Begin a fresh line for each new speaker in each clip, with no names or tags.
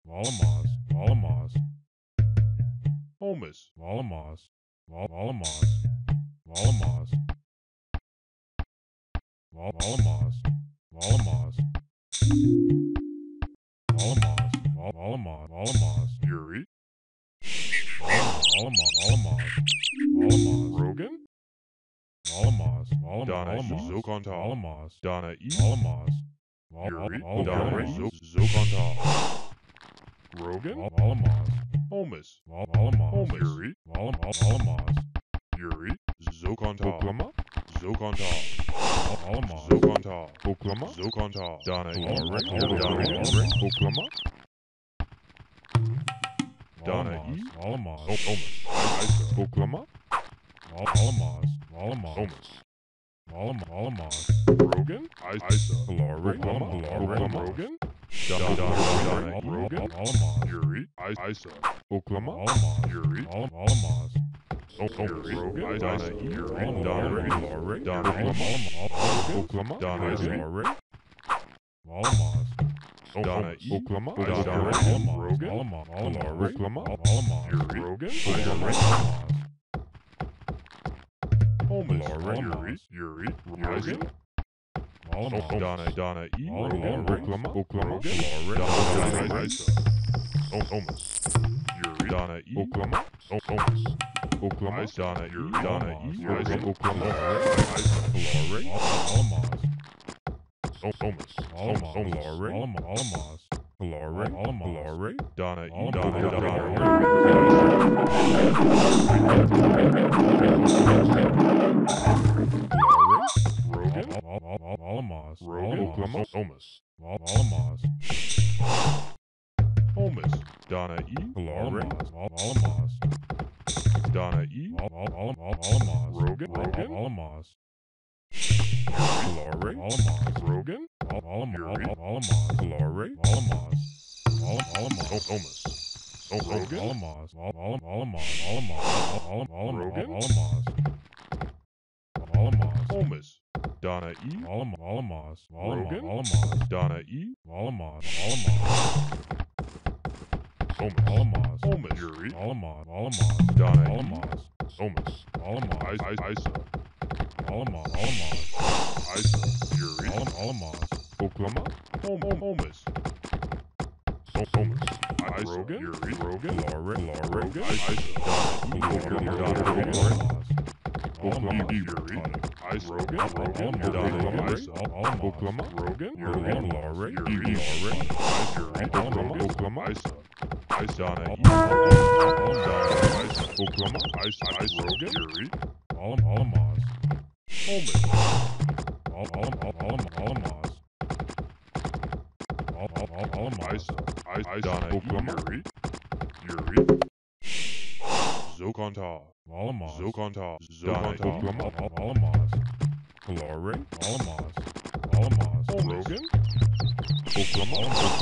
Volamos, volamos. Holmes, volamos, volamos, volamos. Volamos, volamos. Volamos, volamos, volamos. Yuri. Volamos, volamos, volamos. Rogan. Volamos, volamos,
Donna
volamos.
Zokontal.
Volamos,
Donna E.
volamos.
Yuri.
Volamos,
Donna Zokontal.
Rogan. Volamos. Holmes. Volamos.
Holmes.
Yuri. Volamos.
Yuri. Zokontal.
Oklahoma.
Zokontal.
Volamos.
Zokontal.
Oklahoma.
Zokontal. Donna E.
Oklahoma.
Oklahoma. Donna E.
Volamos.
Holmes.
Oklahoma. Volamos. Volamos.
Holmes.
Volamos. Rogan.
Isa.
Oklahoma. Rogan.
Donna
Rogan. Volamos.
Yuri. Isa.
Oklahoma. Volamos.
Yuri.
Volamos.
Yuri.
Rogan.
Donna E.
Yuri.
Donna
Donna Oklahoma.
Donna E.
Volamos.
Donna E.
Oklahoma.
Rogan.
Oklahoma. Volamos.
Yuri.
Rogan.
Volamos.
Holmes.
Yuri.
Rogan. Volamos.
Donna E.
Rogan. Oklahoma.
Donna Isa. Holmes. Yuri. Donna E.
Oklahoma.
Holmes.
Oklahoma.
Donna E. Donna E.
Oklahoma.
Holmes. Donna E. Holmes. Donna E. Donna E.
Rogan. Rogan.
Holmes. Holmes. Donna E.
Rogan.
Donna E.
Volamos.
Holmes. Holmes. Yuri.
Volamos.
Donna E.
Volamos.
Holmes.
Volamos.
Isa.
Volamos.
Isa. Yuri.
Volamos. Oklahoma.
Holmes. Holmes.
Rogan.
Yuri.
Rogan.
Rogan. Isa. Donna E.
Oklahoma.
Yuri. Isa.
Rogan.
Donna Isa.
Oklahoma. Rogan.
Yuri.
Oklahoma.
Isa. Donna E.
Oklahoma.
Isa.
Rogan.
Yuri.
Volamos.
Holmes. Isa. Donna E.
Oklahoma.
Yuri. Zokontal.
Volamos.
Zokontal.
Oklahoma. Volamos. Volamos. Rogan. Oklahoma.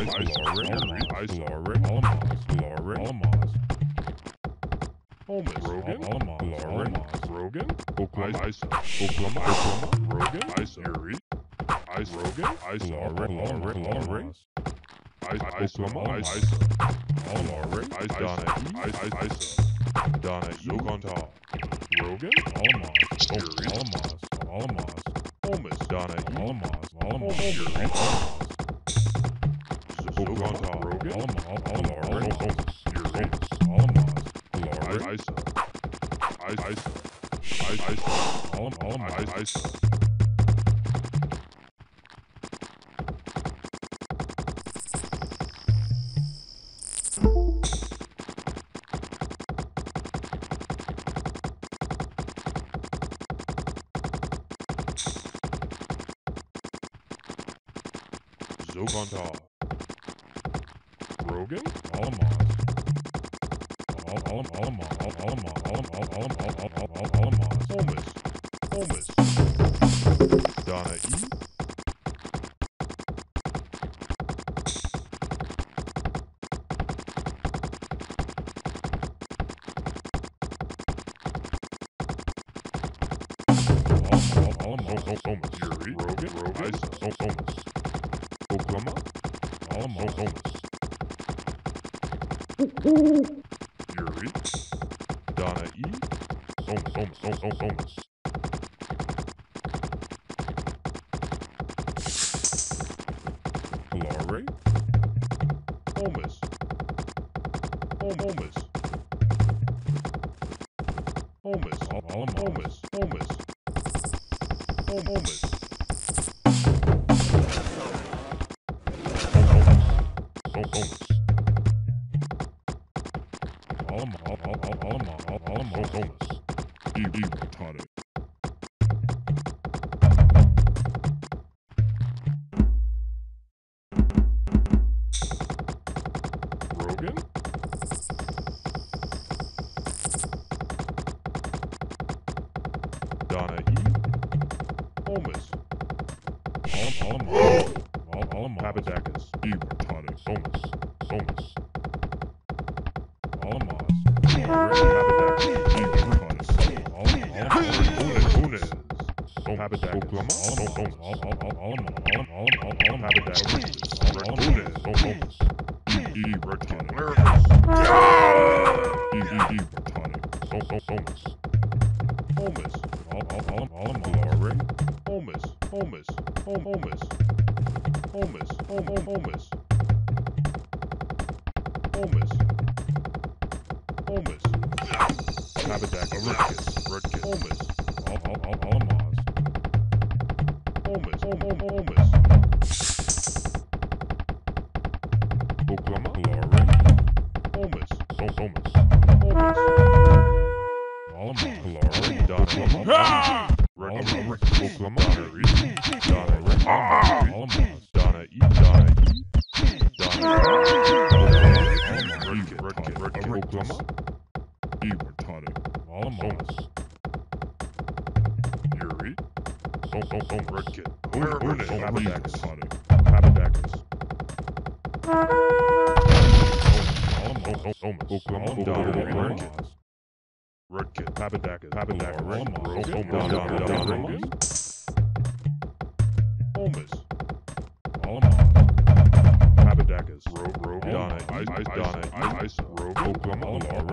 Volamos.
Holmes.
Rogan. Rogan.
Oklahoma. Isa.
Oklahoma. Rogan.
Isa. Yuri. Isa.
Rogan.
Isa.
Volamos.
Oklahoma. Isa. Donna E. Isa. Donna Zokontal.
Rogan. Volamos.
Holmes. Donna E.
Volamos.
Yuri.
Oklahoma.
Zokontal.
Rogan.
Holmes. Yuri.
Volamos.
Isa. Isa. Zokontal.
Rogan.
Holmes. Donna E. Holmes. Yuri.
Rogan.
Isa. Holmes.
Oklahoma.
Holmes. Yuri, Donna E, Somas, Glory, Holmes, Holmes, Holmes, Holmes, Holmes, Rogan, Donna E, Holmes, Papadakis, Tade, Somas, Alamos, Oklahoma, Glory, Holmes, Glory, Donna, Oklahoma, Donna E, Oklahoma, Yuri, Redkit, Papadakis, Oklahoma, Redkit, Papadakis, Rogan, Holmes, Papadakis, Donna, Isa, Oklahoma,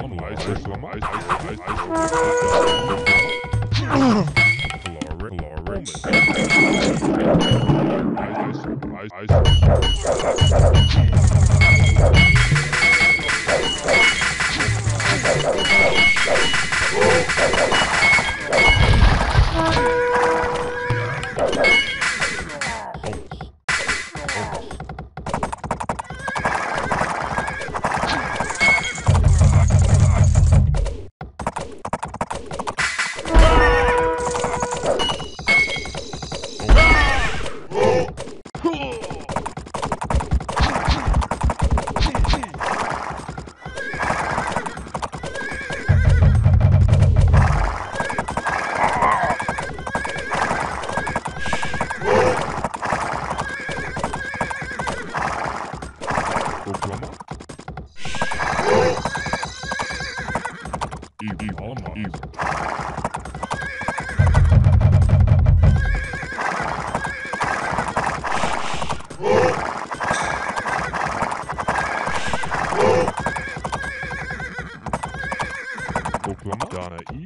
Donna E,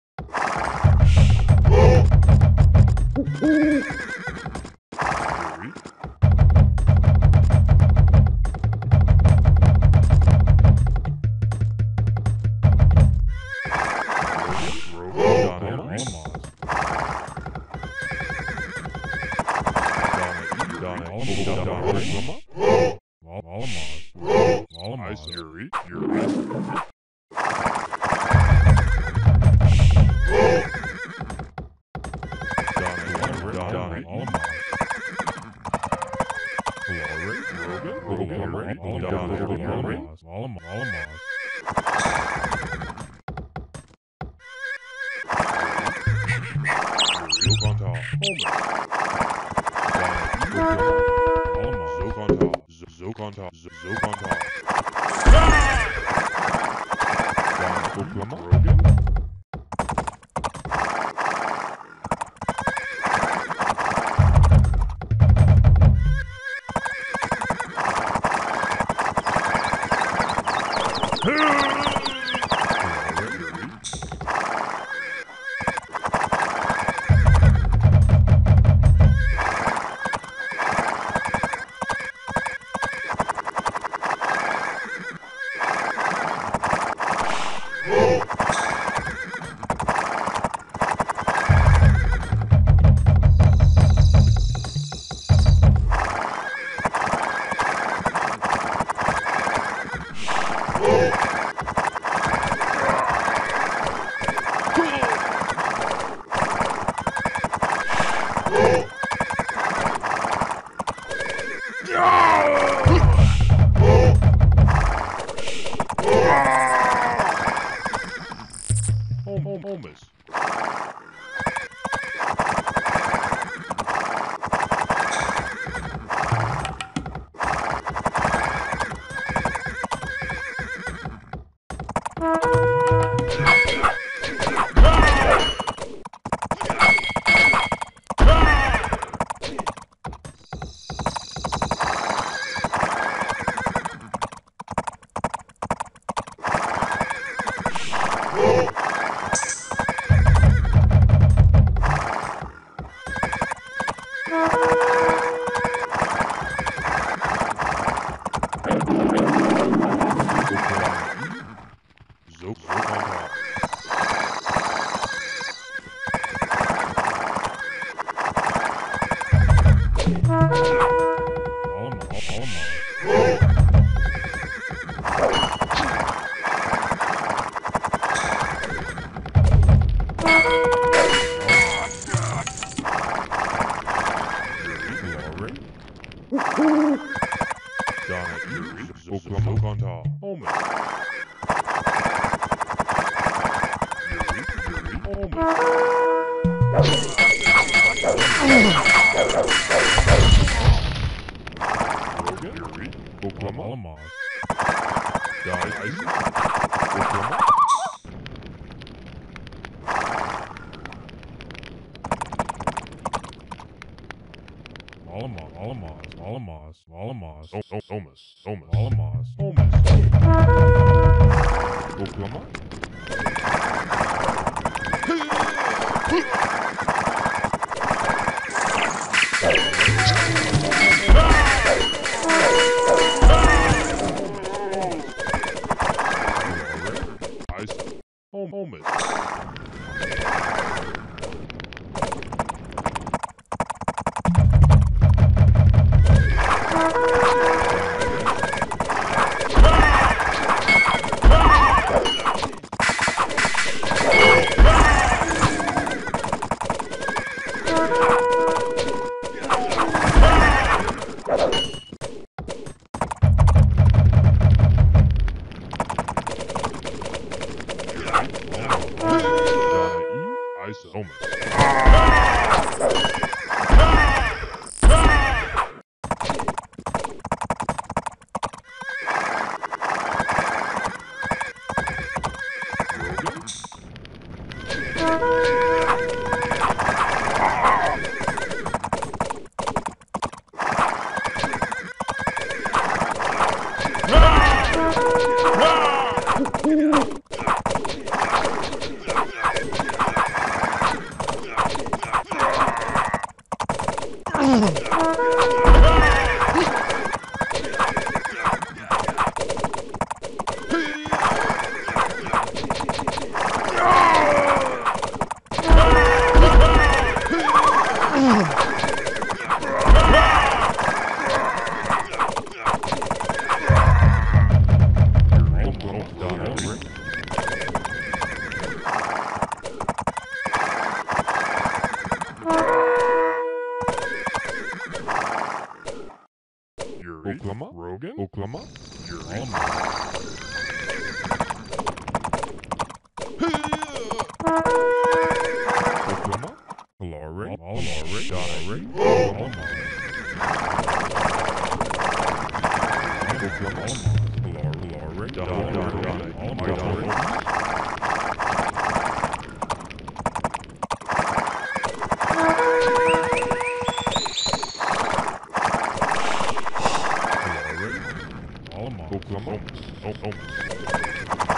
Yuri, Almost.
Oklahoma.